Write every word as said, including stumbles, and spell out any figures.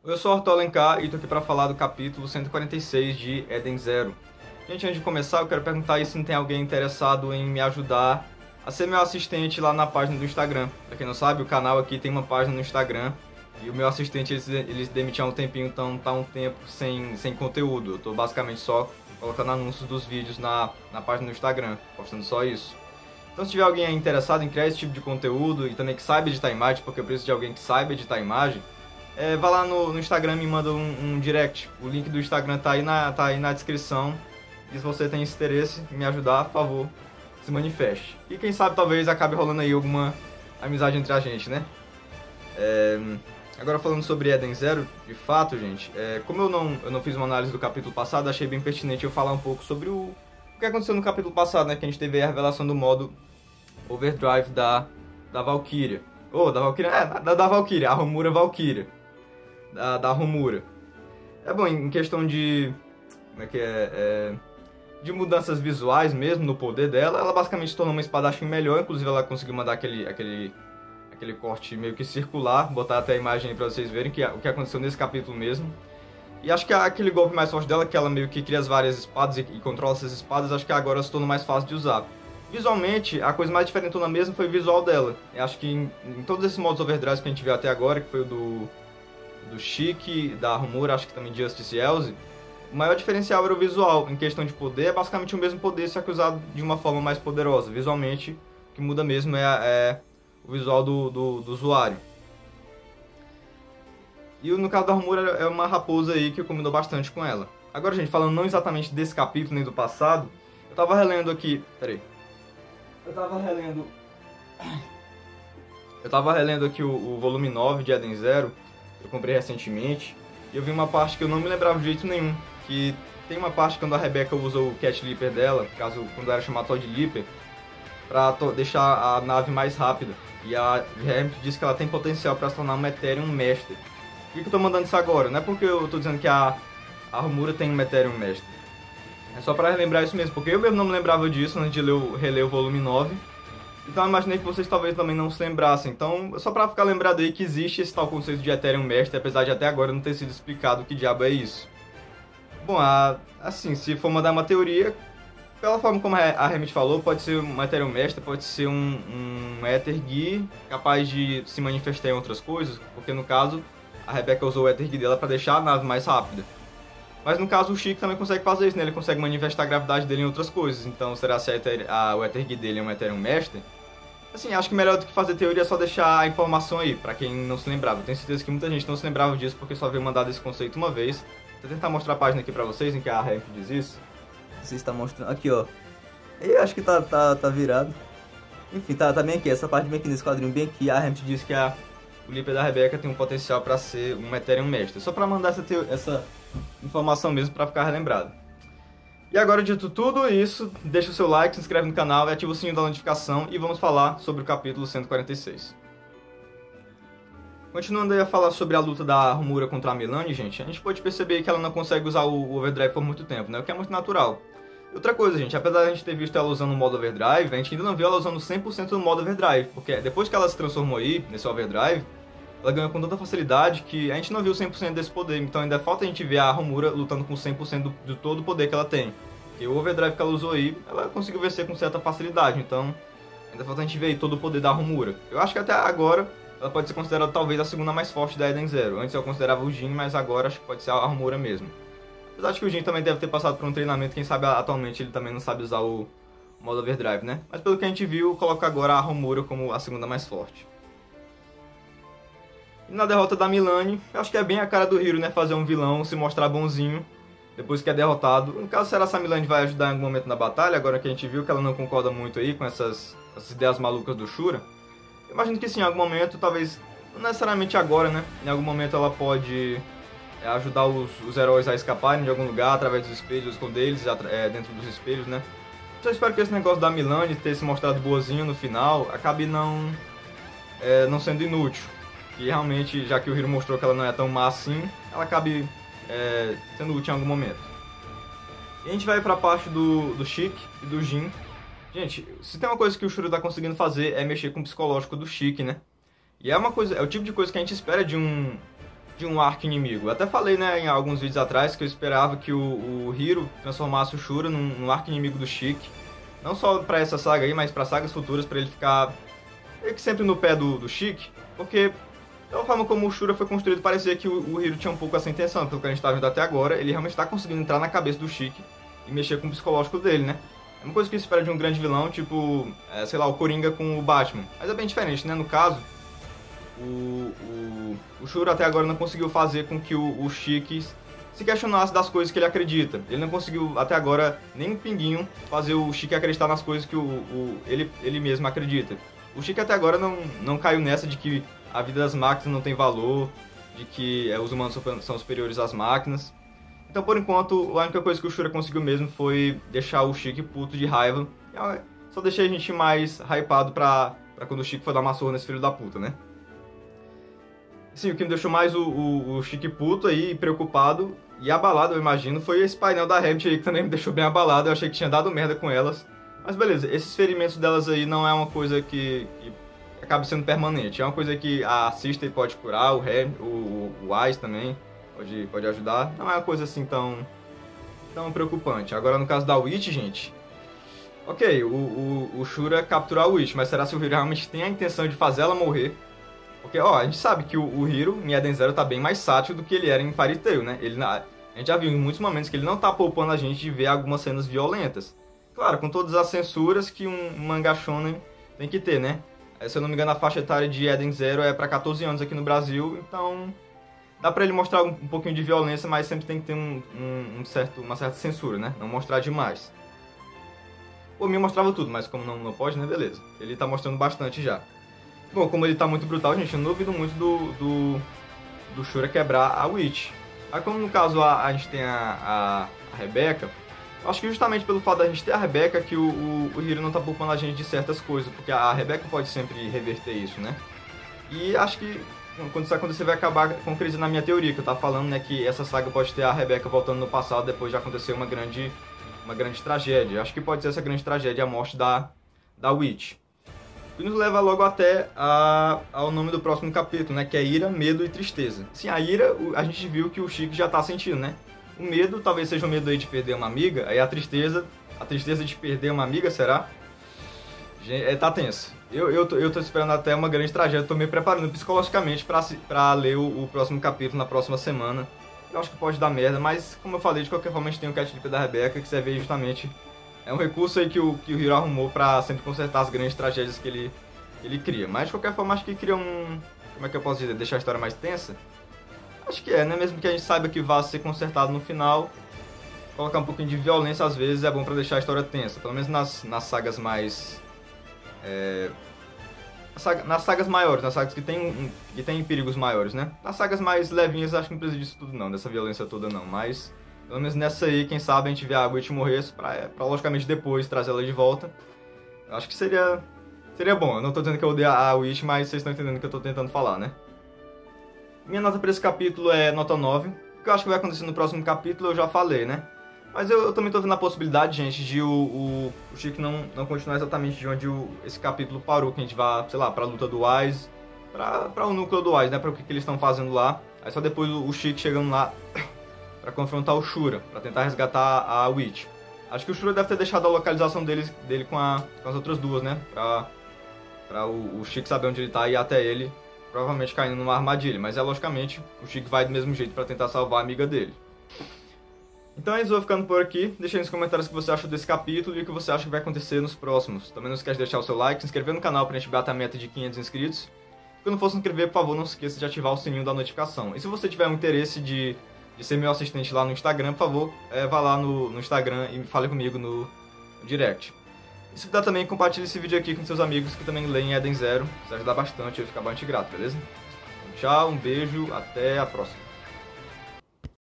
Eu sou Arthur Alencar e tô aqui para falar do capítulo cento e quarenta e seis de Eden Zero. Gente, antes de começar, eu quero perguntar aí se não tem alguém interessado em me ajudar a ser meu assistente lá na página do Instagram. Pra quem não sabe, o canal aqui tem uma página no Instagram e o meu assistente, eles, eles demitiram há um tempinho, então tá um tempo sem, sem conteúdo. Eu tô basicamente só colocando anúncios dos vídeos na, na página do Instagram, postando só isso. Então se tiver alguém aí interessado em criar esse tipo de conteúdo e também que saiba editar imagem, porque eu preciso de alguém que saiba editar imagem, É, vá lá no, no Instagram e me manda um, um direct. O link do Instagram tá aí, na, tá aí na descrição. E se você tem esse interesse em me ajudar, por favor, se manifeste. E quem sabe talvez acabe rolando aí alguma amizade entre a gente, né? É, agora falando sobre Eden Zero, de fato, gente, é, como eu não, eu não fiz uma análise do capítulo passado, achei bem pertinente eu falar um pouco sobre o, o que aconteceu no capítulo passado, né? Que a gente teve a revelação do modo Overdrive da, da Valkyria. Oh, da Valkyria, é, da, da Valkyria, a Homura Valkyria. Da, da Homura. É bom, em questão de... Como é que é? é de mudanças visuais mesmo no poder dela, ela basicamente se tornou uma espadachim melhor. Inclusive ela conseguiu mandar aquele, aquele, aquele corte meio que circular. Botar até a imagem aí pra vocês verem que, o que aconteceu nesse capítulo mesmo. E acho que aquele golpe mais forte dela, que ela meio que cria as várias espadas e, e controla essas espadas, acho que agora se tornou mais fácil de usar. Visualmente, a coisa mais diferentona mesmo foi o visual dela. Eu acho que em, em todos esses modos overdrive que a gente viu até agora, que foi o do... do Chique, da Homura, acho que também de Justice e Elze, o maior diferencial era o visual. Em questão de poder, é basicamente o mesmo poder, só que usado de uma forma mais poderosa. Visualmente, o que muda mesmo é, é o visual do, do, do usuário. E no caso da Homura, é uma raposa aí que combinou bastante com ela. Agora, gente, falando não exatamente desse capítulo, nem do passado, eu tava relendo aqui... Peraí. Eu tava relendo... Eu tava relendo aqui o, o volume nove de Eden Zero, eu comprei recentemente, e eu vi uma parte que eu não me lembrava de jeito nenhum, que tem uma parte quando a Rebecca usa o Cat Leaper dela, caso quando era chamada Todd Leaper, pra deixar a nave mais rápida. E a Hermit diz que ela tem potencial para se tornar um Ethereum Master. Por que, que eu tô mandando isso agora? Não é porque eu tô dizendo que a, a Homura tem um Ethereum Master. É só pra relembrar isso mesmo, porque eu mesmo não me lembrava disso antes de ler o, reler o volume nove. Então eu imaginei que vocês talvez também não se lembrassem. Então, só pra ficar lembrado aí que existe esse tal conceito de Ethereum Master, apesar de até agora não ter sido explicado o que diabo é isso. Bom, a, assim, se for mandar uma teoria, pela forma como a Hermit falou, pode ser um Ethereum Master, pode ser um, um Ether Gear capaz de se manifestar em outras coisas, porque no caso, a Rebecca usou o Ether Gear dela pra deixar a nave mais rápida. Mas no caso o Chique também consegue fazer isso, né? Ele consegue manifestar a gravidade dele em outras coisas. Então, será se a Ether, a, o Ether Gear dele é um Ethereum Master? Assim, acho que melhor do que fazer teoria é só deixar a informação aí, pra quem não se lembrava. Eu tenho certeza que muita gente não se lembrava disso porque só veio mandado esse conceito uma vez. Vou tentar mostrar a página aqui pra vocês em que a Hermit diz isso. Você está mostrando. Aqui, ó. Eu acho que tá, tá, tá virado. Enfim, tá, tá bem aqui. Essa parte bem aqui nesse quadrinho, bem aqui. A Hermit diz que a, o Leaper da Rebecca tem um potencial pra ser um Ethereum Master. Só pra mandar essa, essa informação mesmo pra ficar relembrado. E agora, dito tudo isso, deixa o seu like, se inscreve no canal e ativa o sininho da notificação e vamos falar sobre o capítulo cento e quarenta e seis. Continuando aí a falar sobre a luta da Homura contra a Milani, gente, a gente pode perceber que ela não consegue usar o Overdrive por muito tempo, né? O que é muito natural. E outra coisa, gente, apesar de a gente ter visto ela usando o modo Overdrive, a gente ainda não viu ela usando cem por cento do modo Overdrive, porque depois que ela se transformou aí, nesse Overdrive, ela ganhou com tanta facilidade que a gente não viu cem por cento desse poder. Então ainda falta a gente ver a Homura lutando com cem por cento do, de todo o poder que ela tem. Porque o Overdrive que ela usou aí, ela conseguiu vencer com certa facilidade. Então ainda falta a gente ver aí todo o poder da Homura. Eu acho que até agora ela pode ser considerada talvez a segunda mais forte da Eden Zero. Antes eu considerava o Jin, mas agora acho que pode ser a Homura mesmo. Apesar de que o Jin também deve ter passado por um treinamento, quem sabe atualmente ele também não sabe usar o modo Overdrive, né? Mas pelo que a gente viu, coloca agora a Homura como a segunda mais forte. E na derrota da Milani, eu acho que é bem a cara do Hiro, né? Fazer um vilão, se mostrar bonzinho, depois que é derrotado. No caso, será que a Milani vai ajudar em algum momento na batalha? Agora que a gente viu que ela não concorda muito aí com essas, essas ideias malucas do Shura. Eu imagino que sim, em algum momento, talvez, não necessariamente agora, né? Em algum momento ela pode é, ajudar os, os heróis a escaparem de algum lugar, através dos espelhos, esconder eles é, dentro dos espelhos, né? Só espero que esse negócio da Milani ter se mostrado boazinho no final, acabe não, é, não sendo inútil. E realmente, já que o Hiro mostrou que ela não é tão má assim, ela acabe é, sendo útil em algum momento. E a gente vai pra parte do, do Chique e do Jin. Gente, se tem uma coisa que o Shura tá conseguindo fazer é mexer com o psicológico do Chique, né? E é uma coisa, é o tipo de coisa que a gente espera de um de um arco inimigo. Eu até falei, né, em alguns vídeos atrás que eu esperava que o, o Hiro transformasse o Shura num, num arco inimigo do Shiki. Não só pra essa saga aí, mas pra sagas futuras, pra ele ficar meio que sempre no pé do, do Shiki. Porque, da forma como o Shura foi construído, parecia que o, o Hiro tinha um pouco essa intenção. Pelo que a gente tá vendo até agora, ele realmente tá conseguindo entrar na cabeça do Shiki e mexer com o psicológico dele, né? É uma coisa que se espera de um grande vilão, tipo, é, sei lá, o Coringa com o Batman. Mas é bem diferente, né? No caso, o, o, o Shura até agora não conseguiu fazer com que o, o Shiki se questionasse das coisas que ele acredita. Ele não conseguiu, até agora, nem um pinguinho, fazer o Shiki acreditar nas coisas que o, o, ele, ele mesmo acredita. O Shiki até agora não, não caiu nessa de que a vida das máquinas não tem valor, de que é, os humanos são superiores às máquinas. Então, por enquanto, a única coisa que o Shura conseguiu mesmo foi deixar o Shiki puto de raiva. Só deixei a gente mais hypado pra, pra quando o Shiki for dar uma surra nesse filho da puta, né? Sim, o que me deixou mais o, o, o Shiki puto aí, preocupado e abalado, eu imagino, foi esse painel da Rabbit aí, que também me deixou bem abalado. Eu achei que tinha dado merda com elas. Mas beleza, esses ferimentos delas aí não é uma coisa que, que acaba sendo permanente. É uma coisa que a Sister pode curar, o Rem, o, o, o Ice também pode, pode ajudar. Não é uma coisa assim tão, tão preocupante. Agora no caso da Witch, gente... Ok, o, o, o Shura capturar a Witch, mas será se o Hiro realmente tem a intenção de fazer ela morrer? Porque, ó, a gente sabe que o, o Hiro em Eden Zero tá bem mais sátil do que ele era em Fairy Tail, né? Ele, a gente já viu em muitos momentos que ele não tá poupando a gente de ver algumas cenas violentas. Claro, com todas as censuras que um, um mangá shonen tem que ter, né? Se eu não me engano, a faixa etária de Eden Zero é pra catorze anos aqui no Brasil, então dá pra ele mostrar um, um pouquinho de violência, mas sempre tem que ter um, um, um certo, uma certa censura, né? Não mostrar demais. Por mim mostrava tudo, mas como não, não pode, né? Beleza. Ele tá mostrando bastante já. Bom, como ele tá muito brutal, gente, eu não duvido muito do, do, do Shura quebrar a Witch. Aí como no caso a, a gente tem a, a, a Rebecca, acho que justamente pelo fato da gente ter a Rebecca que o, o, o Hiro não tá poupando a gente de certas coisas, porque a Rebecca pode sempre reverter isso, né? E acho que quando isso acontecer vai acabar concretizando na minha teoria, que eu tava falando, né, que essa saga pode ter a Rebecca voltando no passado depois de acontecer uma grande, uma grande tragédia. Acho que pode ser essa grande tragédia, a morte da, da Witch. E nos leva logo até a, ao nome do próximo capítulo, né, que é Ira, Medo e Tristeza. Sim, a ira, a gente viu que o Shiki já tá sentindo, né? O medo talvez seja o medo aí de perder uma amiga, aí a tristeza, a tristeza de perder uma amiga, será? Gente, é, tá tenso. Eu, eu, tô, eu tô esperando até uma grande tragédia, tô me preparando psicologicamente pra, pra ler o, o próximo capítulo na próxima semana. Eu acho que pode dar merda, mas como eu falei, de qualquer forma a gente tem o Catnip da Rebecca, que você vê justamente... É um recurso aí que o, que o Hiro arrumou pra sempre consertar as grandes tragédias que ele, que ele cria. Mas de qualquer forma acho que cria um... Como é que eu posso dizer? Deixar a história mais tensa? Acho que é, né? Mesmo que a gente saiba que vá ser consertado no final, colocar um pouquinho de violência às vezes é bom pra deixar a história tensa. Pelo menos nas, nas sagas mais... É... Nas sagas maiores, nas sagas que tem, que tem perigos maiores, né? Nas sagas mais levinhas acho que não precisa disso tudo não, dessa violência toda não. Mas, pelo menos nessa aí, quem sabe a gente vê a Witch morrer pra, pra logicamente depois trazer ela de volta. Eu acho que seria, seria bom. Eu não tô dizendo que eu odeio a Witch, mas vocês estão entendendo o que eu tô tentando falar, né? Minha nota para esse capítulo é nota nove. O que eu acho que vai acontecer no próximo capítulo eu já falei, né? Mas eu, eu também tô vendo a possibilidade, gente, de o, o, o Shiki não, não continuar exatamente de onde o, esse capítulo parou. Que a gente vá, sei lá, pra luta do Wise, pra, pra o núcleo do Wise, né? Pra o que, que eles estão fazendo lá. Aí só depois o, o Shiki chegando lá pra confrontar o Shura, pra tentar resgatar a Witch. Acho que o Shura deve ter deixado a localização dele, dele com, a, com as outras duas, né? Pra, pra o, o Shiki saber onde ele tá e ir até ele. Provavelmente caindo numa armadilha, mas é logicamente o Shiki vai do mesmo jeito pra tentar salvar a amiga dele. Então é isso, vou ficando por aqui. Deixa aí nos comentários o que você achou desse capítulo e o que você acha que vai acontecer nos próximos. Também não esquece de deixar o seu like, se inscrever no canal pra gente bater a meta de quinhentos inscritos. Quando for se inscrever, por favor, não se esqueça de ativar o sininho da notificação. E se você tiver um interesse de, de ser meu assistente lá no Instagram, por favor, é, vá lá no, no Instagram e fale comigo no, no direct. E se puder também, compartilhe esse vídeo aqui com seus amigos que também leem Eden Zero. Isso ajuda bastante, eu vou ficar bastante grato, beleza? Então, tchau, um beijo, até a próxima.